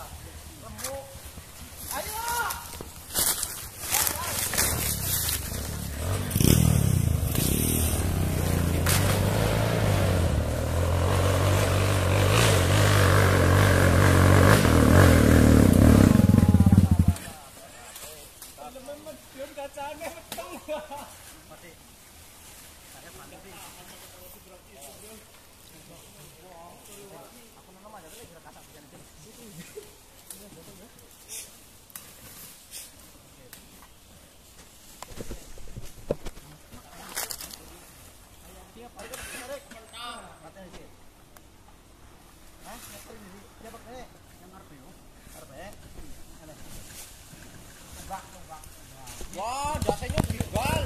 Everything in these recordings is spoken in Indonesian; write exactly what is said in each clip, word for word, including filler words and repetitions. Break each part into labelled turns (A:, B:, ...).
A: Wah, dasarnya gigal.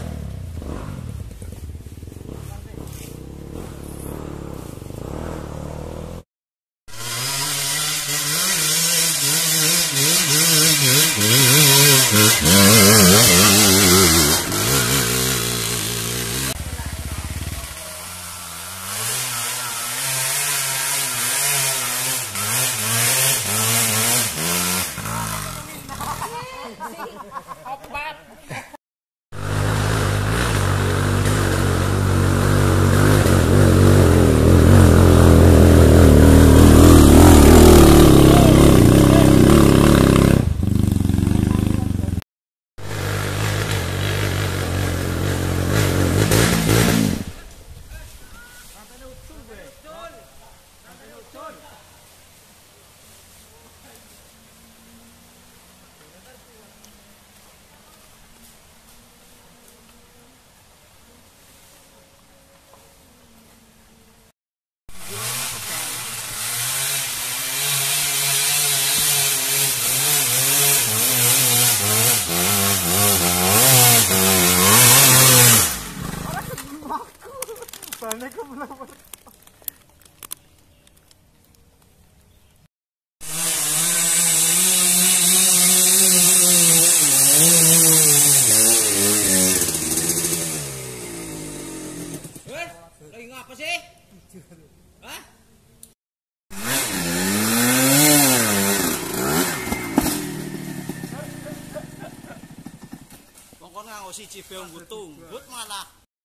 A: Lagi ngapa sih? Hah? Pokoknya nganggo siji beong gutung, but malah.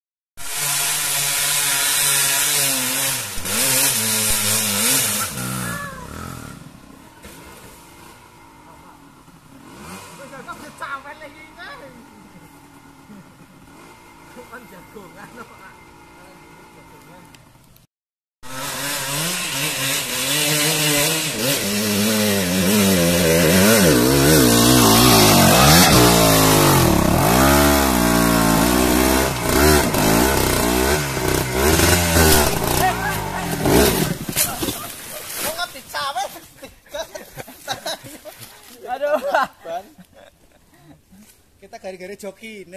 B: Aduh,
A: Ban. Kita gari-gari joki nih.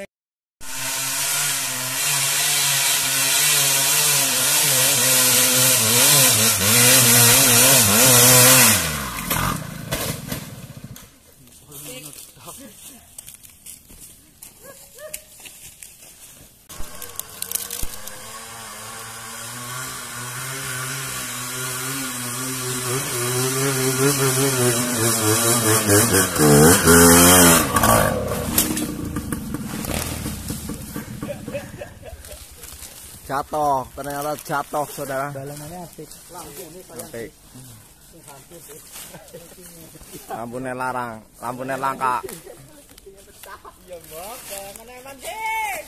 B: jatuh, ternyata jatuh saudara.
A: Balangannya apik. Lampu ini
B: apik. Lampunya larang, lampunya langka.
A: Ya mbak, balangannya mancing.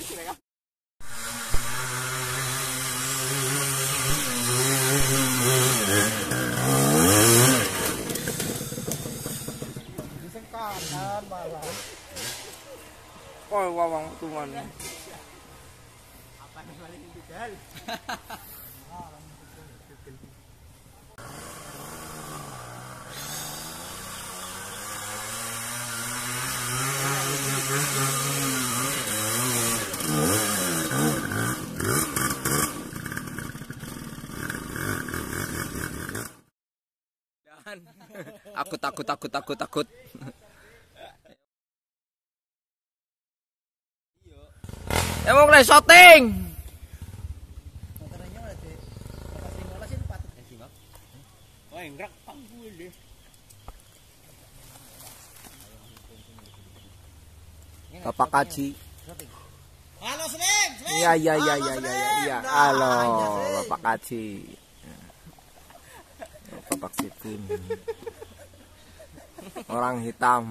A: Disengkakan malah.
B: Koi wawang tuman.
A: Apa nih paling tinggal?
B: Aku takut, takut, takut, takut. Emang mulai syuting.
A: Motornya malah deh. Pas lima belas ini patut ya sih, Bang. Oh, enggak panggung deh.
B: Bapak Kaji.
A: Halo Slim, Slim.
B: Iya iya iya iya iya iya. Halo Bapak Kaji. Bapak Sidin. Orang hitam.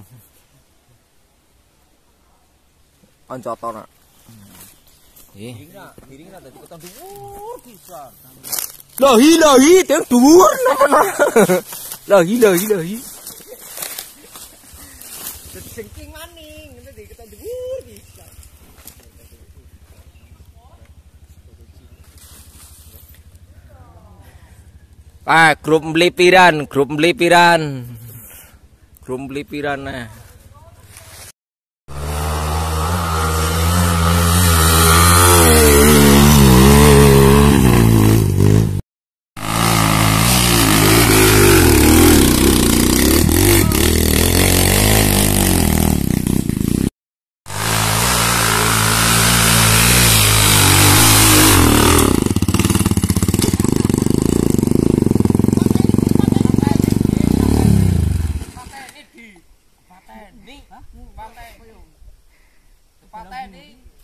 B: Oncoto nak. Ih.
A: Piringna dadi ketang dhuwur pisan.
B: Lahi lahi teng dhuwur. Lahi lahi lahi.
A: Dadi sengking maning, dadi ketang dhuwur pisan.
B: Ah, grup melipiran, grup melipiran. Grup melipiran nah.
A: Paten nih, paten. Paten nih.